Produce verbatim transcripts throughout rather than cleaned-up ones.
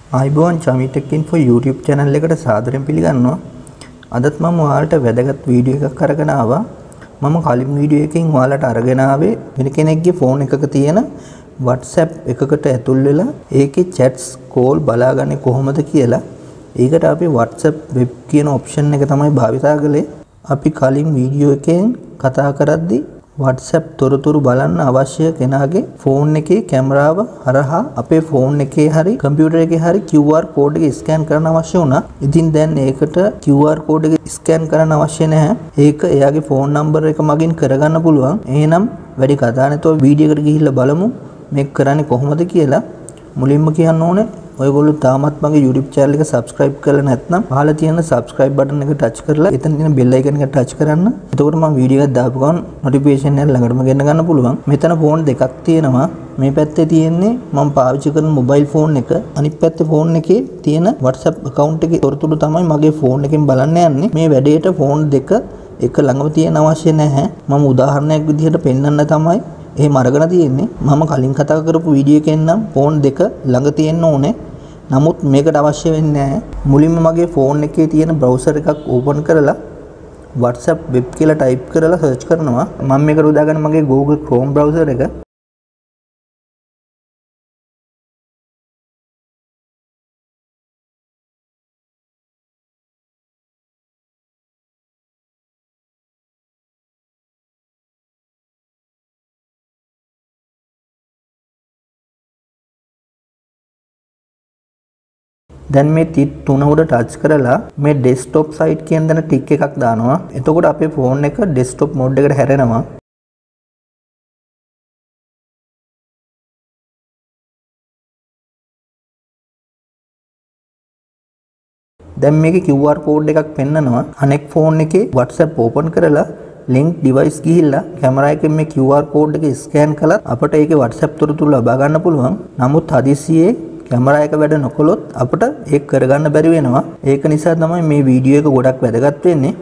ආයිබෝන් Chami tech info YouTube channel එකට සාදරයෙන් පිළිගන්නවා. අදත් මම ඔයාලට වැදගත් වීඩියෝ එකක් අරගෙන ආවා. මම කලින් වීඩියෝ එකකින් ඔයාලට අරගෙන ආවේ වෙන කෙනෙක්ගේ ෆෝන් එකක තියෙන WhatsApp එකකට ඇතුල් වෙලා ඒකේ chats call බලාගන්නේ කොහොමද කියලා. ඒකට අපි WhatsApp web කියන option එක තමයි භාවිතා කළේ. අපි කලින් වීඩියෝ එකෙන් කතා කරද්දී WhatsApp තොරතුරු බලන්න අවශ්‍ය කෙනාගේ ෆෝන් එකේ කැමරාව හරහා අපේ ෆෝන් එකේ හරි කම්පියුටර් එකේ හරි Q R code එක ස්කෑන් කරන්න අවශ්‍ය වුණා. ඉතින් දැන් ඒකට Q R code එක ස්කෑන් කරන්න අවශ්‍ය නැහැ. ඒක එයාගේ ෆෝන් නම්බර් එක මගින් කරගන්න පුළුවන්. එහෙනම් වැඩි කතා නැතුව වීඩියෝ එකට ගිහිල්ලා බලමු මේක කරන්නේ කොහොමද කියලා. මුලින්ම කියන්න ඕනේ ඔයගොල්ලෝ තාමත් මගේ YouTube channel එක subscribe කරලා නැත්නම් පහළ තියෙන subscribe button එක touch කරලා එතන තියෙන bell icon එක touch කරන්න. එතකොට මම වීඩියෝ එකක් දාපු ගමන් notification එක ළඟටම ගෙන්න ගන්න පුළුවන්. මෙතන ෆෝන් දෙකක් තියෙනවා. මේ පැත්තේ තියෙන්නේ මම පාවිච්චි කරන mobile phone එක. අනිත් පැත්තේ phone එකේ තියෙන WhatsApp account එකේ තොරතුරු තමයි මගේ phone එකෙන් බලන්න යන්නේ. මේ වැඩේට phone දෙක එක ළඟම තියෙන අවශ්‍ය නැහැ. මම උදාහරණයක් විදිහට පෙන්වන්න තමයි එහෙම අරගෙන තියෙන්නේ. මම කලින් කතා කරපු වීඩියෝ එකෙන් නම් phone දෙක ළඟ තියෙන්න ඕනේ. නමුත් මේකට අවශ්‍ය වෙන්නේ නැහැ. මුලින්ම මගේ ෆෝන් එකේ තියෙන browser එකක් open කරලා WhatsApp web කියලා type කරලා search කරනවා. මම මේකට උදාගන්න මගේ Google Chrome browser එක. දැන් මේ තිත් තුන උඩ ටච් කරලා මේ desktop site කියන දන ටික් එකක් දානවා. එතකොට අපේ ෆෝන් එක desktop mode එකට හැරෙනවා. දැන් මේකේ Q R code එකක් පෙන්නනවා. අනෙක් ෆෝන් එකේ WhatsApp open කරලා link device ගිහිල්ලා කැමරා එකෙන් මේ Q R code එක scan කළත් අපිට ඒකේ WhatsApp තොරතුරු ලබා ගන්න පුළුවන්. නමුත් හදිසියේ කැමරා එක වැඩ නොකළොත් අපිට ඒක කරගන්න බැරි වෙනවා. ඒක නිසා තමයි මේ වීඩියෝ එක ගොඩක් වැදගත් වෙන්නේ.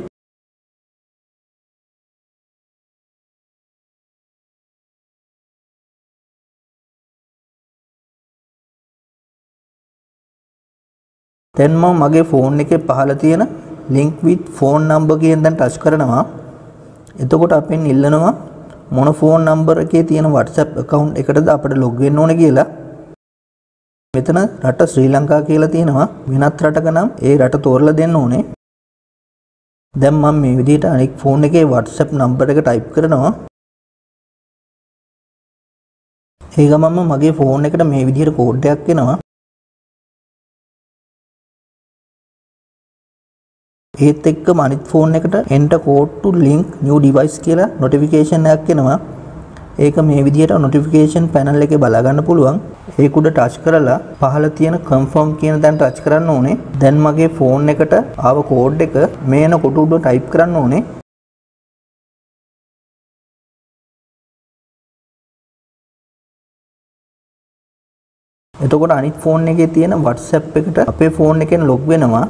දැන් මම මගේ ෆෝන් එකේ පහළ තියෙන link with phone number කියන දන් ටච් කරනවා. එතකොට අපෙන් ඉල්ලනවා මොන ෆෝන් නම්බර් එකේ තියෙන WhatsApp account එකටද අපිට log වෙන්න ඕනේ කියලා. මෙතන රට ශ්‍රී ලංකා කියලා තියෙනවා. වෙනත් රටක නම් ඒ රට තෝරලා දෙන්න ඕනේ. දැන් මම මේ විදිහට අනෙක් ෆෝන් එකේ WhatsApp නම්බර් එක type කරනවා. ඒ ගමන්ම මගේ ෆෝන් එකට මේ විදිහට කෝඩ් එකක් එනවා. ඒත් එක්කම අනිත් ෆෝන් එකට enter code to link new device කියලා notification එකක් එනවා. ඒක මේ විදිහට notification panel එකේ බලා ගන්න පුළුවන්. ඒක උඩ ටච් කරලා පහළ තියෙන confirm කියන දන් ටච් කරන්න ඕනේ. දැන් මගේ ෆෝන් එකට ආව කෝඩ් එක මේන කොට උඩ type කරන්න ඕනේ. එතකොට අනිත් ෆෝන් එකේ තියෙන WhatsApp එකට අපේ ෆෝන් එකෙන් log වෙනවා.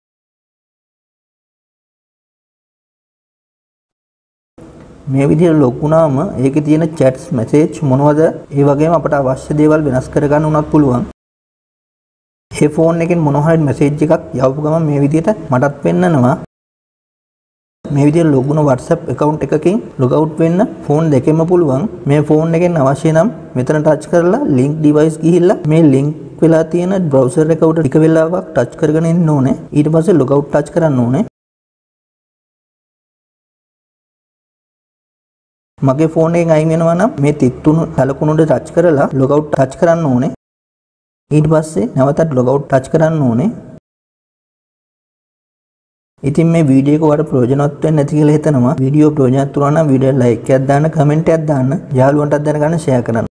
මේ විදිහට log වුණාම ඒකේ තියෙන chats message මොනවද ඒ වගේම අපට අවශ්‍ය දේවල් වෙනස් කරගන්න උනත් පුළුවන්. මේ ෆෝන් එකෙන් මොන හරි message එකක් යවපු ගමන් මේ විදිහට මටත් පෙන්නනවා. මේ විදිහට log වුණ WhatsApp account එකකින් log out වෙන්න ෆෝන් දෙකෙන්ම පුළුවන්. මේ ෆෝන් එකෙන් අවශ්‍ය නම් මෙතන touch කරලා link device ගිහිල්ලා මේ link වෙලා තියෙන browser එක උඩ ටික වෙලාවක් touch කරගෙන ඉන්න ඕනේ. ඊට පස්සේ log out touch කරන්න ඕනේ. මගේ ෆෝන් එකෙන් අයින් වෙනවා නම් මේ තිත් තුන සලකුණු උඩ ටච් කරලා log out ටච් කරන්න ඕනේ. ඊට පස්සේ නැවතත් log out ටච් කරන්න ඕනේ. ඉතින් මේ වීඩියෝ එක ඔයාලට ප්‍රයෝජනවත් වෙන්නේ නැති කියලා හිතනවා. වීඩියෝ ප්‍රයෝජනවත් වුණා නම් වීඩියෝ ලයික් එකක් දාන්න, කමෙන්ට් එකක් දාන්න, යාළුවන්ටත් දැනගන්න ෂෙයා කරන්න.